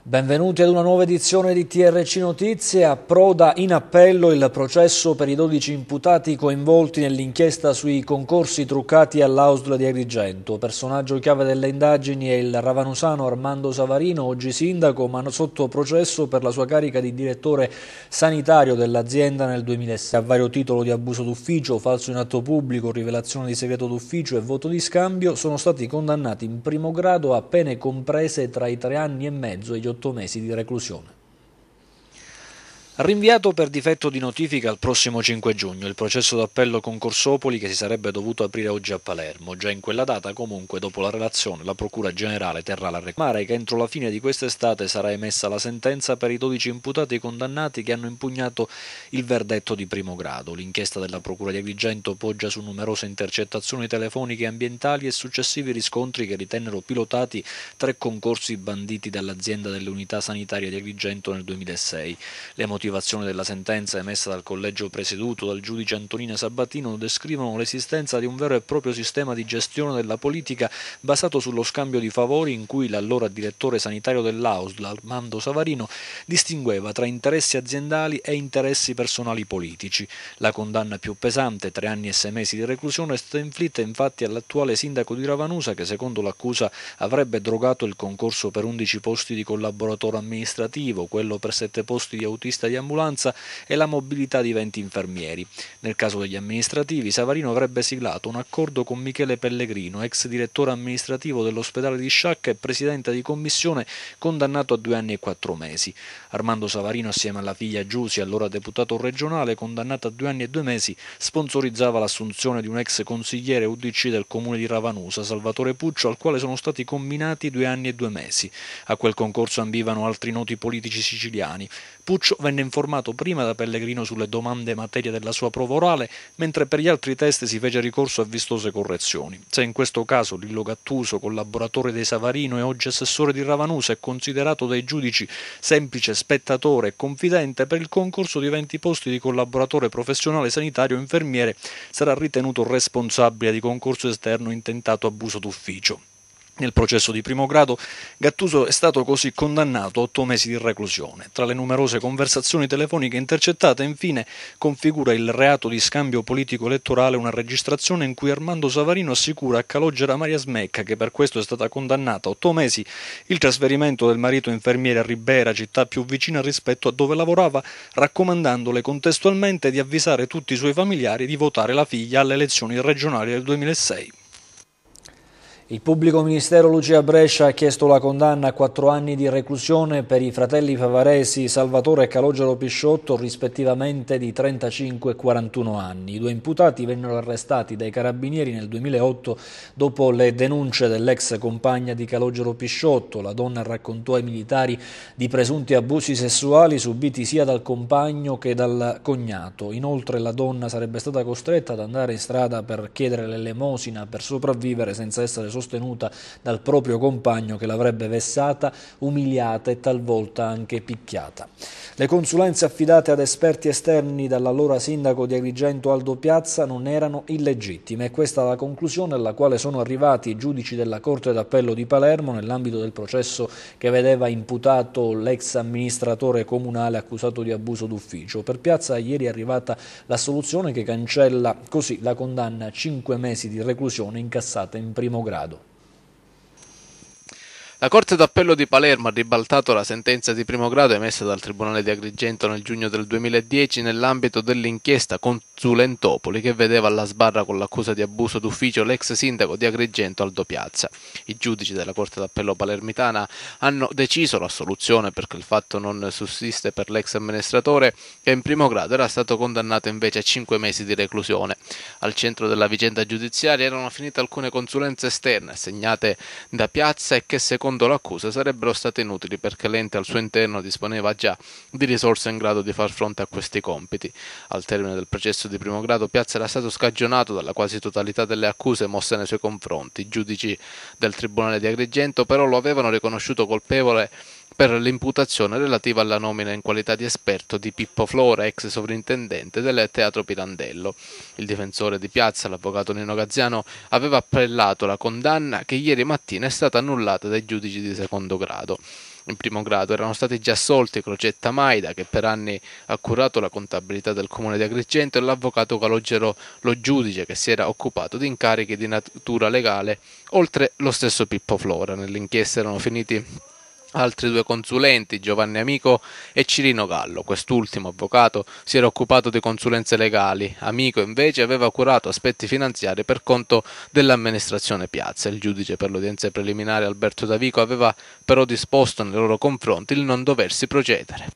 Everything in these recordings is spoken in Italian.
Benvenuti ad una nuova edizione di TRC Notizie. Approda in appello il processo per i 12 imputati coinvolti nell'inchiesta sui concorsi truccati all'AUSL di Agrigento. Personaggio chiave delle indagini è il ravanusano Armando Savarino, oggi sindaco, ma sotto processo per la sua carica di direttore sanitario dell'azienda nel 2006. A vario titolo di abuso d'ufficio, falso in atto pubblico, rivelazione di segreto d'ufficio e voto di scambio, sono stati condannati in primo grado a pene comprese tra i 3 anni e mezzo e gli 8 mesi di reclusione. Rinviato per difetto di notifica al prossimo 5 giugno il processo d'appello Concorsopoli che si sarebbe dovuto aprire oggi a Palermo. Già in quella data, comunque, dopo la relazione, la Procura Generale terrà la reclamare che entro la fine di quest'estate sarà emessa la sentenza per i 12 imputati condannati che hanno impugnato il verdetto di primo grado. L'inchiesta della Procura di Agrigento poggia su numerose intercettazioni telefoniche e ambientali e successivi riscontri che ritennero pilotati 3 concorsi banditi dall'azienda delle unità sanitarie di Agrigento nel 2006. Le motivazioni della sentenza emessa dal collegio presieduto dal giudice Antonina Sabatino descrivono l'esistenza di un vero e proprio sistema di gestione della politica basato sullo scambio di favori in cui l'allora direttore sanitario dell'AUSL, Armando Savarino, distingueva tra interessi aziendali e interessi personali politici. La condanna più pesante, 3 anni e 6 mesi di reclusione, è stata inflitta infatti all'attuale sindaco di Ravanusa che, secondo l'accusa, avrebbe drogato il concorso per 11 posti di collaboratore amministrativo, quello per 7 posti di autista di ambulanza e la mobilità di 20 infermieri. Nel caso degli amministrativi, Savarino avrebbe siglato un accordo con Michele Pellegrino, ex direttore amministrativo dell'ospedale di Sciacca e presidente di commissione, condannato a 2 anni e 4 mesi. Armando Savarino, assieme alla figlia Giusi, allora deputato regionale, condannata a 2 anni e 2 mesi, sponsorizzava l'assunzione di un ex consigliere UDC del comune di Ravanusa, Salvatore Puccio, al quale sono stati comminati 2 anni e 2 mesi. A quel concorso ambivano altri noti politici siciliani. Puccio venne informato prima da Pellegrino sulle domande in materia della sua prova orale, mentre per gli altri test si fece ricorso a vistose correzioni. Se in questo caso Lillo Gattuso, collaboratore dei Savarino e oggi assessore di Ravanusa, è considerato dai giudici semplice spettatore e confidente, per il concorso di 20 posti di collaboratore professionale sanitario o infermiere sarà ritenuto responsabile di concorso esterno intentato abuso d'ufficio. Nel processo di primo grado, Gattuso è stato così condannato a 8 mesi di reclusione. Tra le numerose conversazioni telefoniche intercettate, infine, configura il reato di scambio politico-elettorale una registrazione in cui Armando Savarino assicura a Calogera Maria Smecca, che per questo è stata condannata a 8 mesi, il trasferimento del marito infermiere a Ribera, città più vicina rispetto a dove lavorava, raccomandandole contestualmente di avvisare tutti i suoi familiari di votare la figlia alle elezioni regionali del 2006. Il pubblico ministero Lucia Brescia ha chiesto la condanna a 4 anni di reclusione per i fratelli favaresi Salvatore e Calogero Pisciotto, rispettivamente di 35 e 41 anni. I 2 imputati vennero arrestati dai carabinieri nel 2008 dopo le denunce dell'ex compagna di Calogero Pisciotto. La donna raccontò ai militari di presunti abusi sessuali subiti sia dal compagno che dal cognato. Inoltre la donna sarebbe stata costretta ad andare in strada per chiedere l'elemosina per sopravvivere senza essere sostenuta dal proprio compagno che l'avrebbe vessata, umiliata e talvolta anche picchiata. Le consulenze affidate ad esperti esterni dall'allora sindaco di Agrigento Aldo Piazza non erano illegittime e questa è la conclusione alla quale sono arrivati i giudici della Corte d'Appello di Palermo nell'ambito del processo che vedeva imputato l'ex amministratore comunale accusato di abuso d'ufficio. Per Piazza ieri è arrivata l'assoluzione che cancella così la condanna a 5 mesi di reclusione incassata in primo grado. La Corte d'Appello di Palermo ha ribaltato la sentenza di primo grado emessa dal Tribunale di Agrigento nel giugno del 2010 nell'ambito dell'inchiesta Consulentopoli che vedeva alla sbarra con l'accusa di abuso d'ufficio l'ex sindaco di Agrigento Aldo Piazza. I giudici della Corte d'Appello palermitana hanno deciso l'assoluzione perché il fatto non sussiste per l'ex amministratore che in primo grado era stato condannato invece a 5 mesi di reclusione. Al centro della vicenda giudiziaria erano finite alcune consulenze esterne assegnate da Piazza e che secondo l'accusa sarebbero state inutili perché l'ente al suo interno disponeva già di risorse in grado di far fronte a questi compiti. Al termine del processo di primo grado Piazza era stato scagionato dalla quasi totalità delle accuse mosse nei suoi confronti. I giudici del Tribunale di Agrigento però lo avevano riconosciuto colpevole per l'imputazione relativa alla nomina in qualità di esperto di Pippo Flora, ex sovrintendente del Teatro Pirandello. Il difensore di Piazza, l'avvocato Nino Gazziano, aveva appellato la condanna che ieri mattina è stata annullata dai giudici di secondo grado. in primo grado. Erano stati già assolti Crocetta Maida, che per anni ha curato la contabilità del comune di Agrigento, e l'avvocato Calogero Lo Giudice, che si era occupato di incarichi di natura legale, oltre lo stesso Pippo Flora. Nell'inchiesta erano finiti altri due consulenti, Giovanni Amico e Cirino Gallo. Quest'ultimo, avvocato, si era occupato di consulenze legali. Amico invece aveva curato aspetti finanziari per conto dell'amministrazione Piazza. Il giudice per l'udienza preliminare Alberto Davico aveva però disposto nei loro confronti il non doversi procedere.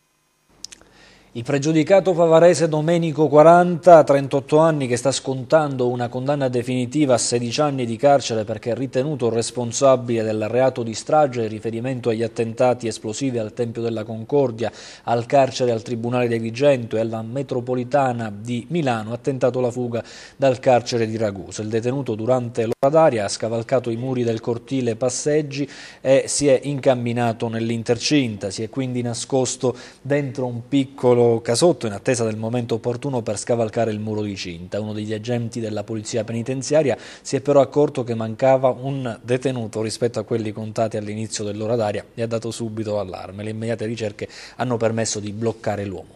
Il pregiudicato favarese Domenico 40, 38 anni, che sta scontando una condanna definitiva a 16 anni di carcere perché è ritenuto responsabile del reato di strage in riferimento agli attentati esplosivi al Tempio della Concordia, al carcere al Tribunale di Agrigento e alla metropolitana di Milano, ha tentato la fuga dal carcere di Ragusa. Il detenuto durante l'ora d'aria ha scavalcato i muri del cortile Passeggi e si è incamminato nell'intercinta, si è quindi nascosto dentro un piccolo casotto in attesa del momento opportuno per scavalcare il muro di cinta. Uno degli agenti della polizia penitenziaria si è però accorto che mancava un detenuto rispetto a quelli contati all'inizio dell'ora d'aria e ha dato subito allarme. Le immediate ricerche hanno permesso di bloccare l'uomo.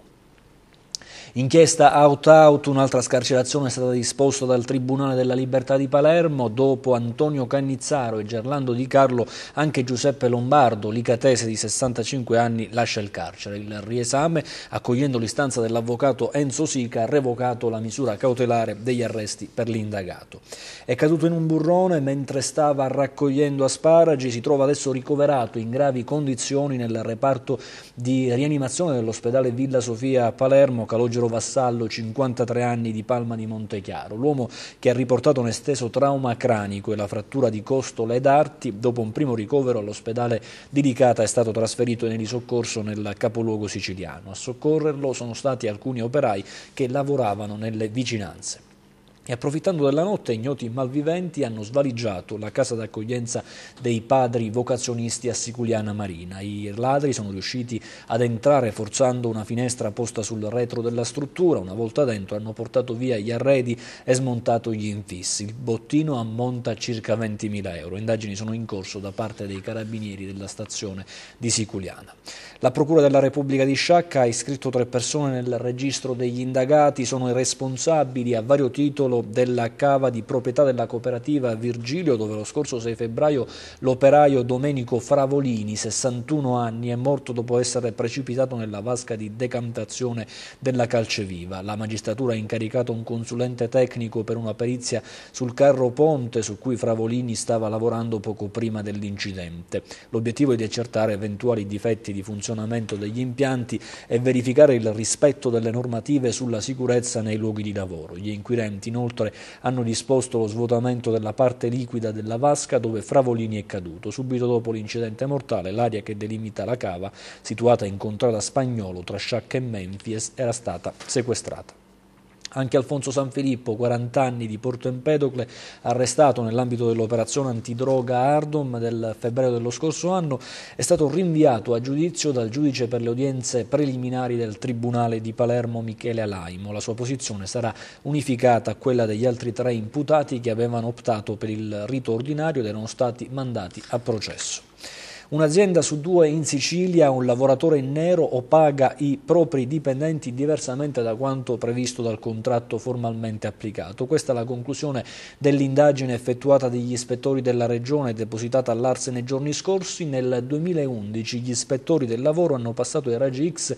Inchiesta out-out, un'altra scarcerazione è stata disposta dal Tribunale della Libertà di Palermo. Dopo Antonio Cannizzaro e Gerlando Di Carlo, anche Giuseppe Lombardo, licatese di 65 anni, lascia il carcere. Il riesame, accogliendo l'istanza dell'avvocato Enzo Sica, ha revocato la misura cautelare degli arresti per l'indagato. È caduto in un burrone mentre stava raccogliendo asparagi, si trova adesso ricoverato in gravi condizioni nel reparto di rianimazione dell'ospedale Villa Sofia a Palermo. Calogero Vassallo, 53 anni, di Palma di Montechiaro. L'uomo, che ha riportato un esteso trauma cranico e la frattura di costole ed arti, dopo un primo ricovero all'ospedale di Licata è stato trasferito in elisoccorso nel capoluogo siciliano. A soccorrerlo sono stati alcuni operai che lavoravano nelle vicinanze. E approfittando della notte, ignoti malviventi hanno svaligiato la casa d'accoglienza dei padri vocazionisti a Siculiana Marina. I ladri sono riusciti ad entrare forzando una finestra posta sul retro della struttura. Una volta dentro hanno portato via gli arredi e smontato gli infissi. Il bottino ammonta a circa 20.000 euro. Indagini sono in corso da parte dei carabinieri della stazione di Siculiana. La Procura della Repubblica di Sciacca ha iscritto 3 persone nel registro degli indagati. Sono i responsabili a vario titolo della cava di proprietà della cooperativa Virgilio, dove lo scorso 6 febbraio l'operaio Domenico Fravolini, 61 anni, è morto dopo essere precipitato nella vasca di decantazione della calceviva. La magistratura ha incaricato un consulente tecnico per una perizia sul carro ponte su cui Fravolini stava lavorando poco prima dell'incidente. L'obiettivo è di accertare eventuali difetti di funzionamento degli impianti e verificare il rispetto delle normative sulla sicurezza nei luoghi di lavoro. Gli inquirenti inoltre hanno disposto lo svuotamento della parte liquida della vasca dove Fravolini è caduto. Subito dopo l'incidente mortale, l'area che delimita la cava, situata in contrada Spagnolo tra Sciacca e Memphis, era stata sequestrata. Anche Alfonso Sanfilippo, 40 anni, di Porto Empedocle, arrestato nell'ambito dell'operazione antidroga Ardom del febbraio dello scorso anno, è stato rinviato a giudizio dal giudice per le udienze preliminari del Tribunale di Palermo Michele Alaimo. La sua posizione sarà unificata a quella degli altri 3 imputati che avevano optato per il rito ordinario ed erano stati mandati a processo. Un'azienda su 2 in Sicilia, un lavoratore in nero o paga i propri dipendenti diversamente da quanto previsto dal contratto formalmente applicato. Questa è la conclusione dell'indagine effettuata dagli ispettori della Regione depositata all'Arse nei giorni scorsi. Nel 2011 gli ispettori del lavoro hanno passato ai raggi X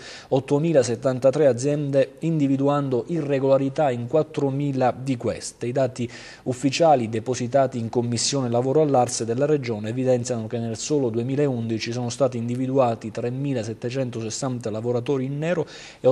8.073 aziende, individuando irregolarità in 4.000 di queste. I dati ufficiali depositati in Commissione Lavoro all'Arse della Regione evidenziano che nel solo 2011 sono stati individuati 3.760 lavoratori in nero e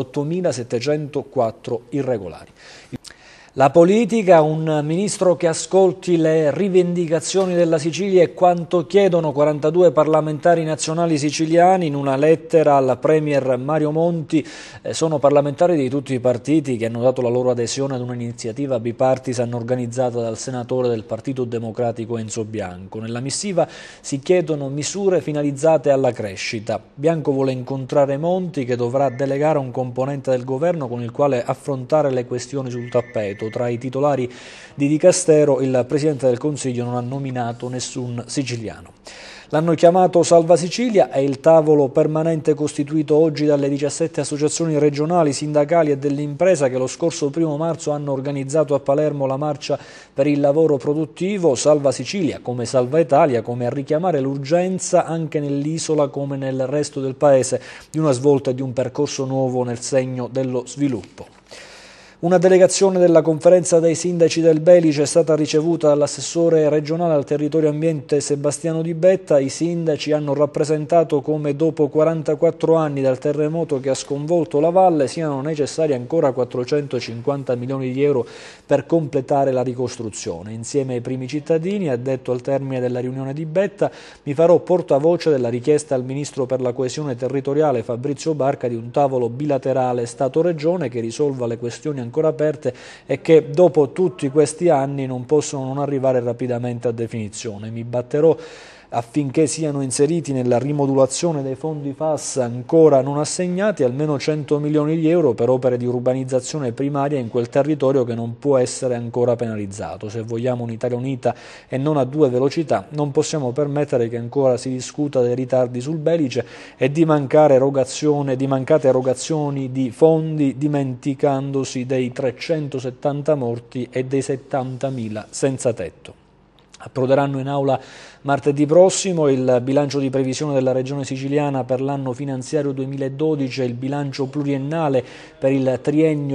8.704 irregolari. La politica, un ministro che ascolti le rivendicazioni della Sicilia e quanto chiedono 42 parlamentari nazionali siciliani in una lettera al Premier Mario Monti. Sono parlamentari di tutti i partiti che hanno dato la loro adesione ad un'iniziativa bipartisan organizzata dal senatore del Partito Democratico Enzo Bianco. Nella missiva si chiedono misure finalizzate alla crescita. Bianco vuole incontrare Monti, che dovrà delegare un componente del governo con il quale affrontare le questioni sul tappeto. Tra i titolari di dicastero il Presidente del Consiglio non ha nominato nessun siciliano. L'hanno chiamato Salva Sicilia, è il tavolo permanente costituito oggi dalle 17 associazioni regionali, sindacali e dell'impresa che lo scorso 1° marzo hanno organizzato a Palermo la marcia per il lavoro produttivo. Salva Sicilia, come Salva Italia, come a richiamare l'urgenza anche nell'isola come nel resto del paese di una svolta e di un percorso nuovo nel segno dello sviluppo. Una delegazione della conferenza dei sindaci del Belice è stata ricevuta dall'assessore regionale al territorio ambiente Sebastiano Di Betta. I sindaci hanno rappresentato come dopo 44 anni dal terremoto che ha sconvolto la valle siano necessari ancora 450 milioni di euro per completare la ricostruzione. Insieme ai primi cittadini, ha detto al termine della riunione Di Betta, mi farò portavoce della richiesta al Ministro per la coesione territoriale Fabrizio Barca di un tavolo bilaterale Stato-Regione che risolva le questioni ancora aperte e che dopo tutti questi anni non possono non arrivare rapidamente a definizione. Mi batterò affinché siano inseriti nella rimodulazione dei fondi FAS ancora non assegnati almeno 100 milioni di euro per opere di urbanizzazione primaria in quel territorio che non può essere ancora penalizzato. Se vogliamo un'Italia unita e non a 2 velocità, non possiamo permettere che ancora si discuta dei ritardi sul Belice e di mancate erogazioni di fondi, dimenticandosi dei 370 morti e dei 70.000 senza tetto. Approderanno in aula martedì prossimo il bilancio di previsione della Regione Siciliana per l'anno finanziario 2012 e il bilancio pluriennale per il triennio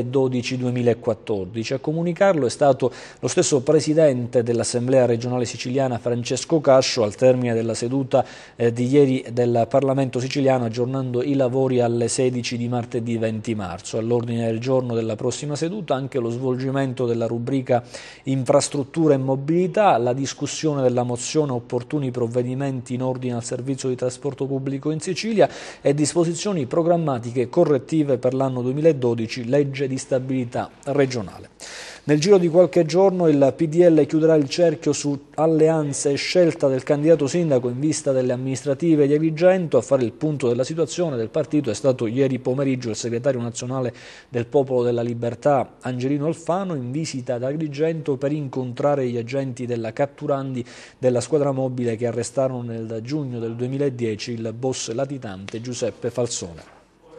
2012-2014. A comunicarlo è stato lo stesso Presidente dell'Assemblea regionale siciliana Francesco Cascio al termine della seduta di ieri del Parlamento siciliano, aggiornando i lavori alle 16 di martedì 20 marzo. All'ordine del giorno della prossima seduta anche lo svolgimento della rubrica Infrastruttura e Mobilità, la discussione della mozione opportuni provvedimenti in ordine al servizio di trasporto pubblico in Sicilia e disposizioni programmatiche correttive per l'anno 2012, legge di stabilità regionale. Nel giro di qualche giorno il PDL chiuderà il cerchio su alleanze e scelta del candidato sindaco in vista delle amministrative di Agrigento. A fare il punto della situazione del partito è stato ieri pomeriggio il segretario nazionale del Popolo della Libertà Angelino Alfano in visita ad Agrigento per incontrare gli agenti della Catturandi della squadra mobile che arrestarono nel giugno del 2010 il boss latitante Giuseppe Falsone.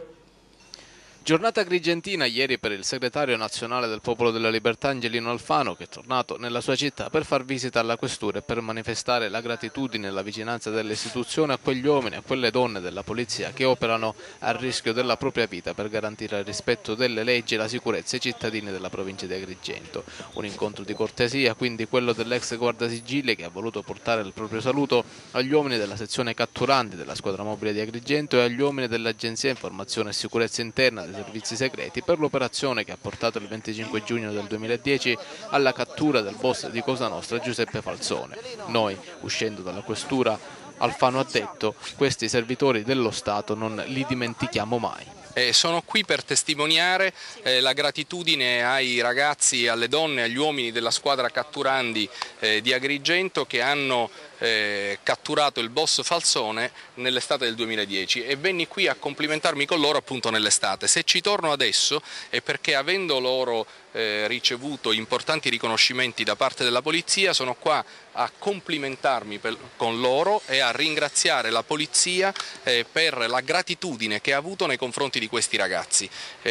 Giornata agrigentina ieri per il segretario nazionale del Popolo della Libertà Angelino Alfano, che è tornato nella sua città per far visita alla questura e per manifestare la gratitudine e la vicinanza delle istituzioni a quegli uomini e a quelle donne della polizia che operano a rischio della propria vita per garantire il rispetto delle leggi e la sicurezza ai cittadini della provincia di Agrigento. Un incontro di cortesia, quindi quello dell'ex guardasigilli, che ha voluto portare il proprio saluto agli uomini della sezione Catturandi della squadra mobile di Agrigento e agli uomini dell'Agenzia Informazione e Sicurezza Interna dei servizi segreti per l'operazione che ha portato il 25 giugno del 2010 alla cattura del boss di Cosa Nostra Giuseppe Falsone. Noi, uscendo dalla questura, Alfano ha detto, questi servitori dello Stato non li dimentichiamo mai. Sono qui per testimoniare la gratitudine ai ragazzi, alle donne, agli uomini della squadra Catturandi di Agrigento che hanno catturato il boss Falsone nell'estate del 2010 e venni qui a complimentarmi con loro appunto nell'estate. Se ci torno adesso è perché, avendo loro ricevuto importanti riconoscimenti da parte della polizia, sono qua a complimentarmi con loro e a ringraziare la polizia per la gratitudine che ha avuto nei confronti di questi ragazzi.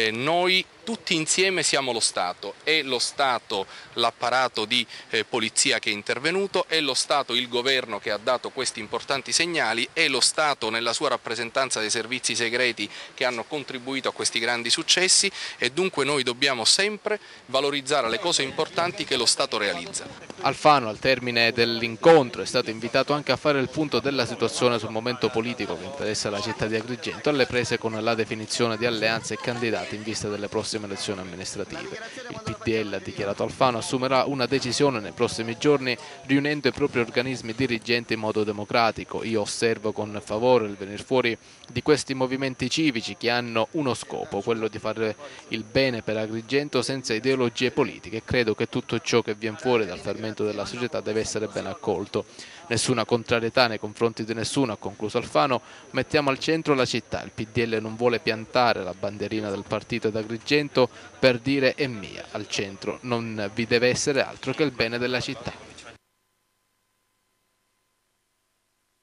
Noi tutti insieme siamo lo Stato, è lo Stato l'apparato di polizia che è intervenuto, è lo Stato il governo che ha dato questi importanti segnali, è lo Stato nella sua rappresentanza dei servizi segreti che hanno contribuito a questi grandi successi e dunque noi dobbiamo sempre valorizzare le cose importanti che lo Stato realizza. Alfano al termine dell'incontro è stato invitato anche a fare il punto della situazione sul momento politico che interessa la città di Agrigento, alle prese con la definizione di alleanze e candidati in vista delle prossime elezioni amministrative. Il PDL, ha dichiarato Alfano, assumerà una decisione nei prossimi giorni riunendo i propri organismi dirigenti in modo democratico. Io osservo con favore il venir fuori di questi movimenti civici che hanno uno scopo, quello di fare il bene per Agrigento senza ideologie politiche, e credo che tutto ciò che viene fuori dal fermento della società deve essere ben accolto. Nessuna contrarietà nei confronti di nessuno, ha concluso Alfano. Mettiamo al centro la città. Il PDL non vuole piantare la bandierina del partito ad Agrigento per dire è mia. Al centro non vi deve essere altro che il bene della città.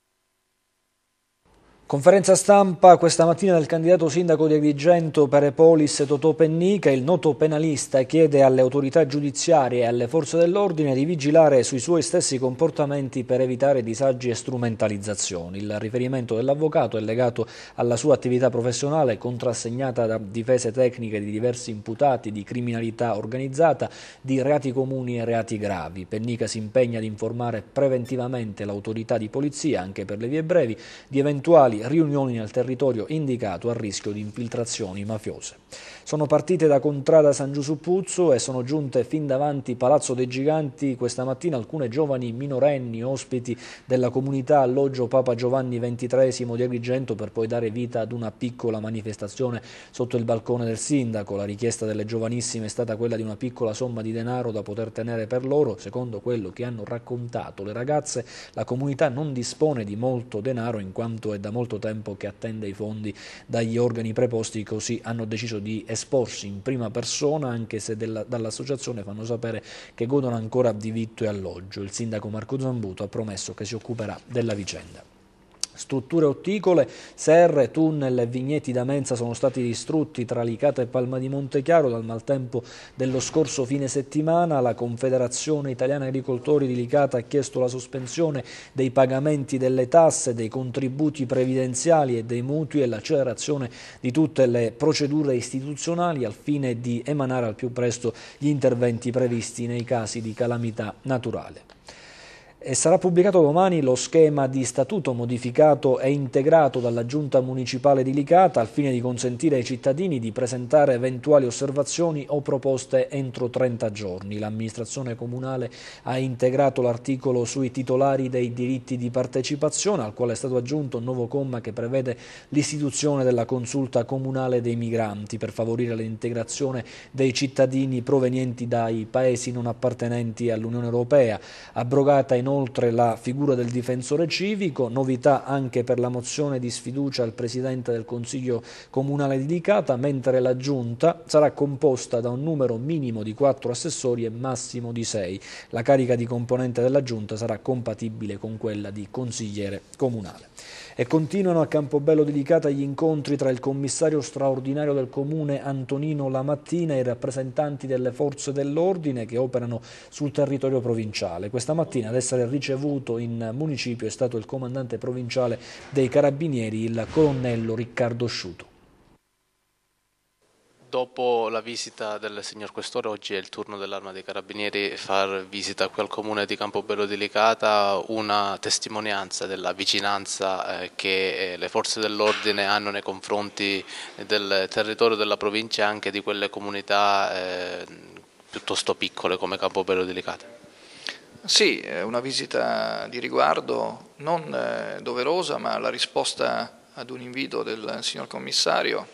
Conferenza stampa questa mattina del candidato sindaco di Agrigento per Epolis Totò Pennica. Il noto penalista chiede alle autorità giudiziarie e alle forze dell'ordine di vigilare sui suoi stessi comportamenti per evitare disagi e strumentalizzazioni. Il riferimento dell'avvocato è legato alla sua attività professionale contrassegnata da difese tecniche di diversi imputati di criminalità organizzata, di reati comuni e reati gravi. Pennica si impegna ad informare preventivamente l'autorità di polizia, anche per le vie brevi, di eventuali riunioni nel territorio indicato a rischio di infiltrazioni mafiose. Sono partite da Contrada San Giusuppuzzo e sono giunte fin davanti Palazzo dei Giganti questa mattina alcune giovani minorenni ospiti della comunità alloggio Papa Giovanni XXIII di Agrigento per poi dare vita ad una piccola manifestazione sotto il balcone del sindaco. La richiesta delle giovanissime è stata quella di una piccola somma di denaro da poter tenere per loro. Secondo quello che hanno raccontato le ragazze, la comunità non dispone di molto denaro in quanto è da molto tempo che attende i fondi dagli organi preposti, così hanno deciso di esporsi in prima persona, anche se dall'associazione fanno sapere che godono ancora di vitto e alloggio. Il sindaco Marco Zambuto ha promesso che si occuperà della vicenda. Strutture otticole, serre, tunnel e vigneti da mensa sono stati distrutti tra Licata e Palma di Montechiaro dal maltempo dello scorso fine settimana. La Confederazione Italiana Agricoltori di Licata ha chiesto la sospensione dei pagamenti delle tasse, dei contributi previdenziali e dei mutui e l'accelerazione di tutte le procedure istituzionali al fine di emanare al più presto gli interventi previsti nei casi di calamità naturale. E sarà pubblicato domani lo schema di statuto modificato e integrato dalla Giunta Municipale di Licata al fine di consentire ai cittadini di presentare eventuali osservazioni o proposte entro 30 giorni. L'amministrazione comunale ha integrato l'articolo sui titolari dei diritti di partecipazione, al quale è stato aggiunto un nuovo comma che prevede l'istituzione della consulta comunale dei migranti per favorire l'integrazione dei cittadini provenienti dai paesi non appartenenti all'Unione Europea. Abrogata inoltre la figura del difensore civico, novità anche per la mozione di sfiducia al Presidente del Consiglio Comunale di Licata, mentre la Giunta sarà composta da un numero minimo di 4 assessori e massimo di 6. La carica di componente della Giunta sarà compatibile con quella di consigliere comunale. E continuano a Campobello di Licata gli incontri tra il commissario straordinario del comune Antonino Lamattina e i rappresentanti delle forze dell'ordine che operano sul territorio provinciale. Questa mattina ad essere ricevuto in municipio è stato il comandante provinciale dei Carabinieri, il colonnello Riccardo Sciuto. Dopo la visita del signor Questore, oggi è il turno dell'Arma dei Carabinieri far visita qui al comune di Campobello di Licata, una testimonianza della vicinanza che le forze dell'ordine hanno nei confronti del territorio della provincia e anche di quelle comunità piuttosto piccole come Campobello di Licata. Sì, è una visita di riguardo, non doverosa, ma la risposta ad un invito del signor commissario,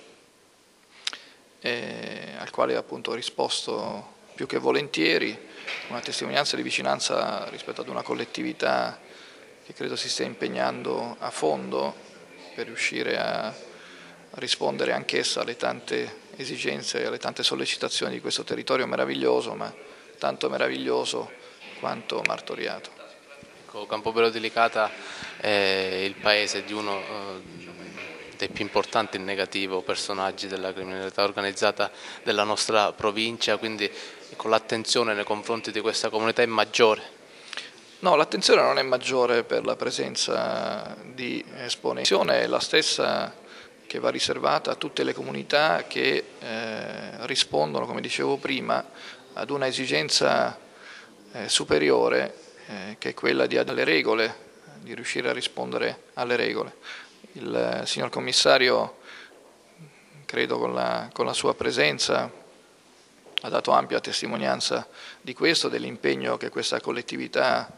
al quale appunto ho risposto più che volentieri, una testimonianza di vicinanza rispetto ad una collettività che credo si stia impegnando a fondo per riuscire a rispondere anch'essa alle tante esigenze e alle tante sollecitazioni di questo territorio meraviglioso, ma tanto meraviglioso quanto martoriato. Campobello di Licata è il paese di uno dei più importanti in negativo personaggi della criminalità organizzata della nostra provincia, quindi con l'attenzione nei confronti di questa comunità è maggiore? No, l'attenzione non è maggiore per la presenza di esponenti, è la stessa che va riservata a tutte le comunità che rispondono, come dicevo prima, ad una esigenza superiore che è quella alle regole, di riuscire a rispondere alle regole. Il signor commissario, credo con la sua presenza, ha dato ampia testimonianza di questo, dell'impegno che questa collettività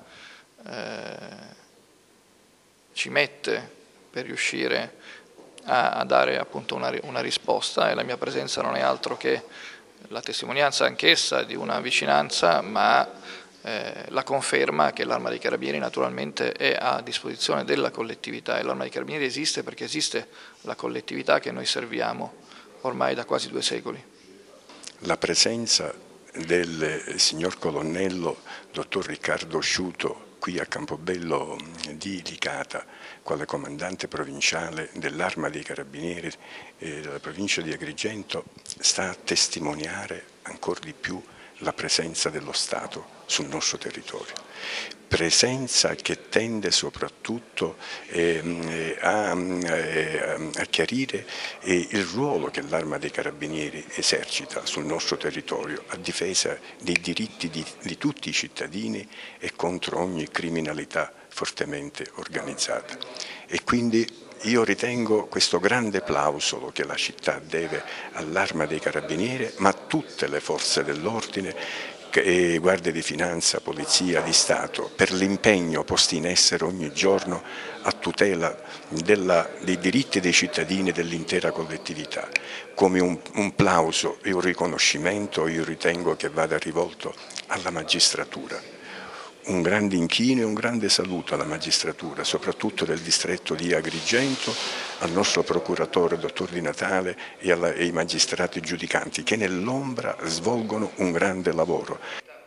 ci mette per riuscire a dare appunto una risposta, e la mia presenza non è altro che la testimonianza anch'essa di una vicinanza, ma la conferma che l'Arma dei Carabinieri naturalmente è a disposizione della collettività, e l'Arma dei Carabinieri esiste perché esiste la collettività che noi serviamo ormai da quasi 2 secoli. La presenza del signor colonnello dottor Riccardo Sciuto qui a Campobello di Licata, quale comandante provinciale dell'Arma dei Carabinieri della provincia di Agrigento, sta a testimoniare ancora di più la presenza dello Stato sul nostro territorio. Presenza che tende soprattutto a chiarire il ruolo che l'Arma dei Carabinieri esercita sul nostro territorio a difesa dei diritti di tutti i cittadini e contro ogni criminalità fortemente organizzata. E quindi io ritengo questo grande plauso che la città deve all'Arma dei Carabinieri, ma a tutte le forze dell'ordine, Guardia di Finanza, Polizia di Stato, per l'impegno posto in essere ogni giorno a tutela dei diritti dei cittadini e dell'intera collettività. Come un plauso e un riconoscimento io ritengo che vada rivolto alla magistratura. Un grande inchino e un grande saluto alla magistratura, soprattutto del distretto di Agrigento, al nostro procuratore, dottor Di Natale, e ai magistrati giudicanti che nell'ombra svolgono un grande lavoro.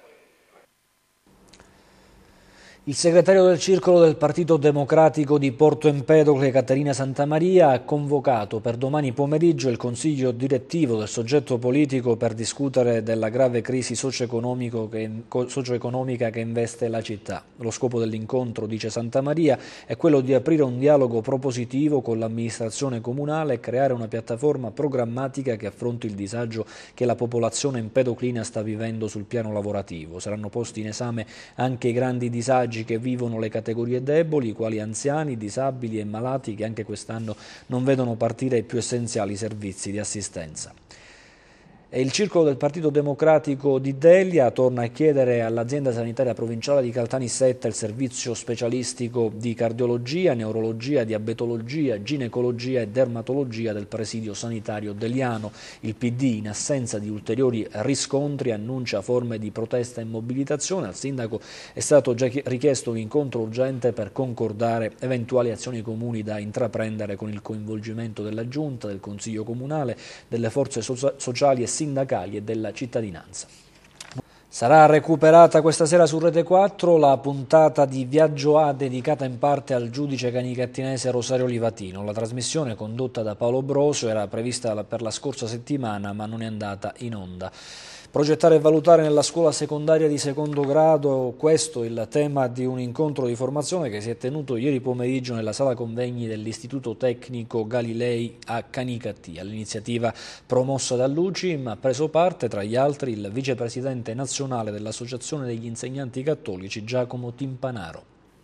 Il segretario del Circolo del Partito Democratico di Porto Empedocle, Caterina Santamaria, ha convocato per domani pomeriggio il consiglio direttivo del soggetto politico per discutere della grave crisi socio-economica che investe la città. Lo scopo dell'incontro, dice Santamaria, è quello di aprire un dialogo propositivo con l'amministrazione comunale e creare una piattaforma programmatica che affronti il disagio che la popolazione empedoclina sta vivendo sul piano lavorativo. Saranno posti in esame anche i grandi disagi che vivono le categorie deboli, quali anziani, disabili e malati che anche quest'anno non vedono partire i più essenziali servizi di assistenza. E il Circolo del Partito Democratico di Delia torna a chiedere all'azienda sanitaria provinciale di Caltanissetta il servizio specialistico di cardiologia, neurologia, diabetologia, ginecologia e dermatologia del presidio sanitario deliano. Il PD, in assenza di ulteriori riscontri, annuncia forme di protesta e mobilitazione. Al sindaco è stato già richiesto un incontro urgente per concordare eventuali azioni comuni da intraprendere con il coinvolgimento della Giunta, del Consiglio Comunale, delle forze sociali e sindacali e della cittadinanza. Sarà recuperata questa sera su Rete 4 la puntata di Viaggio A dedicata in parte al giudice canicattinese Rosario Livatino. La trasmissione, condotta da Paolo Brosio, era prevista per la scorsa settimana ma non è andata in onda. Progettare e valutare nella scuola secondaria di secondo grado, questo è il tema di un incontro di formazione che si è tenuto ieri pomeriggio nella sala convegni dell'Istituto Tecnico Galilei a Canicattì. All'iniziativa promossa dall'UCIM ha preso parte, tra gli altri, il vicepresidente nazionale dell'Associazione degli Insegnanti Cattolici Giacomo Timpanaro.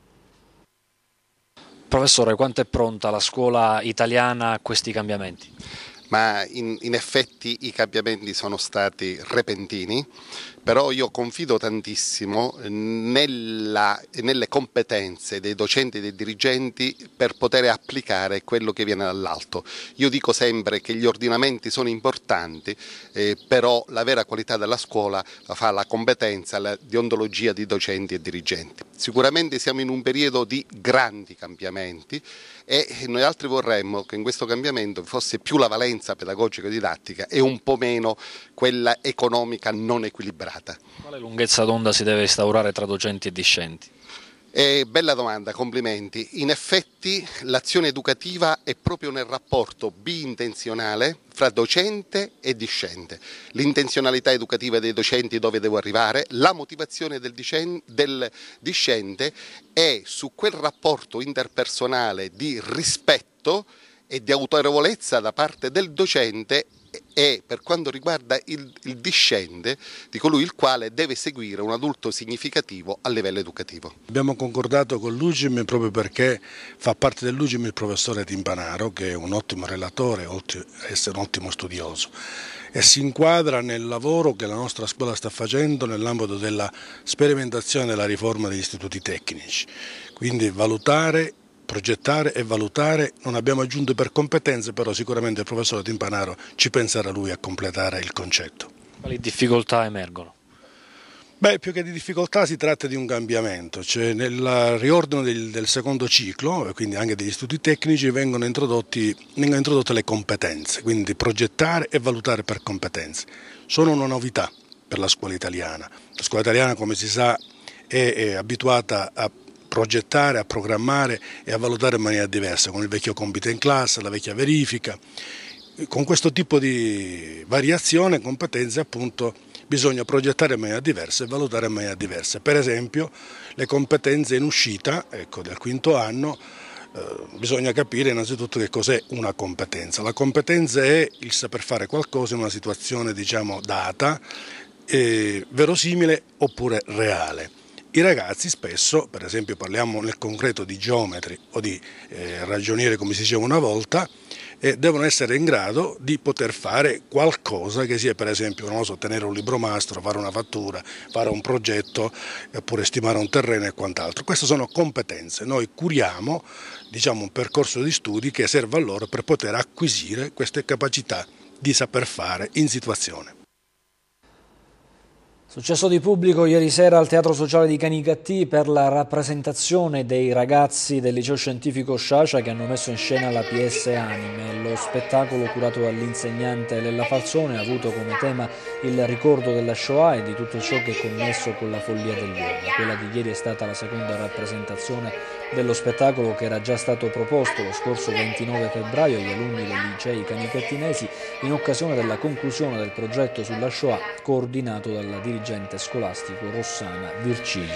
Professore, quanto è pronta la scuola italiana a questi cambiamenti? Ma in effetti i cambiamenti sono stati repentini, però io confido tantissimo nelle competenze dei docenti e dei dirigenti per poter applicare quello che viene dall'alto. Io dico sempre che gli ordinamenti sono importanti, però la vera qualità della scuola la fa la competenza, la deontologia di docenti e dirigenti. Sicuramente siamo in un periodo di grandi cambiamenti e noi altri vorremmo che in questo cambiamento fosse più la valenza pedagogica e didattica e un po' meno quella economica non equilibrata. Quale lunghezza d'onda si deve instaurare tra docenti e discenti? Bella domanda, complimenti. In effetti l'azione educativa è proprio nel rapporto biintenzionale fra docente e discente. L'intenzionalità educativa dei docenti, dove devo arrivare, la motivazione del discente è su quel rapporto interpersonale di rispetto e di autorevolezza da parte del docente e per quanto riguarda il discente di colui il quale deve seguire un adulto significativo a livello educativo. Abbiamo concordato con l'UCIM proprio perché fa parte dell'UCIM il professore Timpanaro, che è un ottimo relatore oltre ad essere un ottimo studioso e si inquadra nel lavoro che la nostra scuola sta facendo nell'ambito della sperimentazione della riforma degli istituti tecnici, quindi valutare, progettare e valutare. Non abbiamo aggiunto per competenze, però sicuramente il professore Timpanaro ci penserà lui a completare il concetto. Quali difficoltà emergono? Beh, più che di difficoltà si tratta di un cambiamento, cioè nel riordino del secondo ciclo, quindi anche degli istituti tecnici, vengono introdotte le competenze, quindi progettare e valutare per competenze. Sono una novità per la scuola italiana. La scuola italiana, come si sa, è abituata a progettare, a programmare e a valutare in maniera diversa, con il vecchio compito in classe, la vecchia verifica. Con questo tipo di variazione, competenze appunto, bisogna progettare in maniera diversa e valutare in maniera diversa. Per esempio le competenze in uscita, ecco, del quinto anno, bisogna capire innanzitutto che cos'è una competenza. La competenza è il saper fare qualcosa in una situazione, diciamo, data, verosimile oppure reale. I ragazzi spesso, per esempio parliamo nel concreto di geometri o di ragionieri come si diceva una volta, devono essere in grado di poter fare qualcosa che sia, per esempio, non so, tenere un libro mastro, fare una fattura, fare un progetto, oppure stimare un terreno e quant'altro. Queste sono competenze. Noi curiamo, diciamo, un percorso di studi che serve a loro per poter acquisire queste capacità di saper fare in situazione. Successo di pubblico ieri sera al Teatro Sociale di Canicattì per la rappresentazione dei ragazzi del Liceo Scientifico Sciascia che hanno messo in scena la PS Anime. Lo spettacolo, curato dall'insegnante Lella Falzone, ha avuto come tema il ricordo della Shoah e di tutto ciò che è connesso con la follia dell'uomo. Quella di ieri è stata la seconda rappresentazione dello spettacolo che era già stato proposto lo scorso 29 febbraio agli alunni dei licei canicattinesi in occasione della conclusione del progetto sulla Shoah coordinato dalla dirigente scolastico Rossana Virciglio.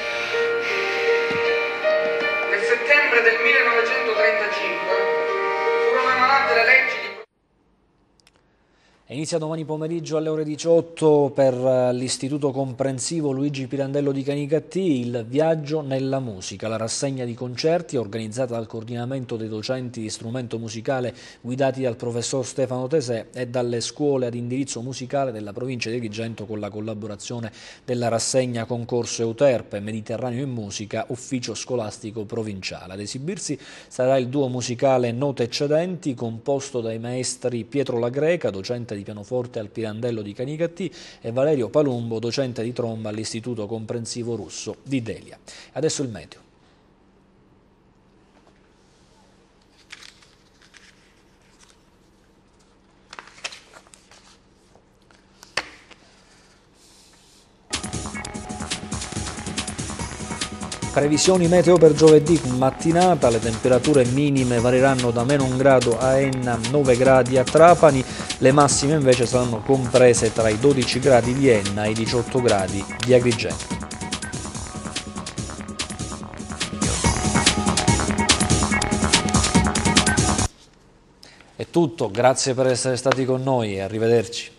Nel settembre del 1935 furono emanate le leggi di... Inizia domani pomeriggio alle ore 18 per l'Istituto Comprensivo Luigi Pirandello di Canicattì il Viaggio nella musica, la rassegna di concerti organizzata dal coordinamento dei docenti di strumento musicale guidati dal professor Stefano Tesè e dalle scuole ad indirizzo musicale della provincia di Agrigento con la collaborazione della rassegna Concorso Euterpe, Mediterraneo in Musica, Ufficio Scolastico Provinciale. Ad esibirsi sarà il duo musicale Note Eccedenti composto dai maestri Pietro La Greca, docente di pianoforte al Pirandello di Canicattì, e Valerio Palumbo, docente di tromba all'Istituto Comprensivo Russo di Delia. Adesso il meteo. Previsioni meteo per giovedì mattinata, le temperature minime varieranno da -1 grado a Enna, 9 gradi a Trapani, le massime invece saranno comprese tra i 12 gradi di Enna e i 18 gradi di Agrigento. È tutto, grazie per essere stati con noi e arrivederci.